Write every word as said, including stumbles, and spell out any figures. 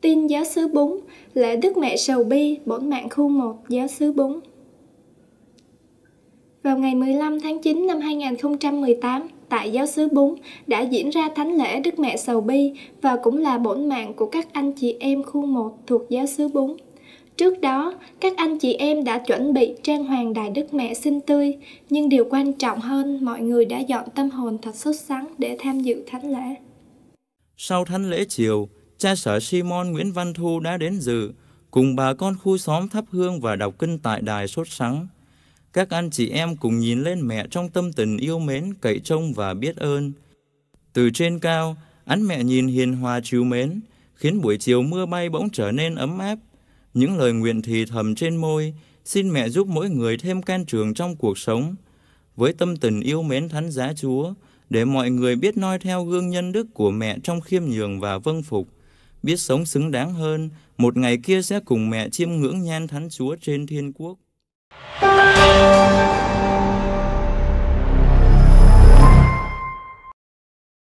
Tin giáo xứ Bún, lễ Đức Mẹ Sầu Bi, bổn mạng khu một, giáo xứ Bún. Vào ngày mười lăm tháng chín năm hai nghìn không trăm mười tám, tại giáo xứ Bún đã diễn ra thánh lễ Đức Mẹ Sầu Bi và cũng là bổn mạng của các anh chị em khu một thuộc giáo xứ Bún. Trước đó, các anh chị em đã chuẩn bị trang hoàng đài Đức Mẹ xinh tươi, nhưng điều quan trọng hơn, mọi người đã dọn tâm hồn thật sốt sắng để tham dự thánh lễ. Sau thánh lễ chiều, cha sở Simon Nguyễn Văn Thu đã đến dự, cùng bà con khu xóm thắp hương và đọc kinh tại đài sốt sắng. Các anh chị em cùng nhìn lên mẹ trong tâm tình yêu mến, cậy trông và biết ơn. Từ trên cao, ánh mẹ nhìn hiền hòa trìu mến, khiến buổi chiều mưa bay bỗng trở nên ấm áp. Những lời nguyện thì thầm trên môi, xin mẹ giúp mỗi người thêm can trường trong cuộc sống. Với tâm tình yêu mến thánh giá Chúa, để mọi người biết noi theo gương nhân đức của mẹ trong khiêm nhường và vâng phục, biết sống xứng đáng hơn, một ngày kia sẽ cùng mẹ chiêm ngưỡng nhan thánh Chúa trên thiên quốc.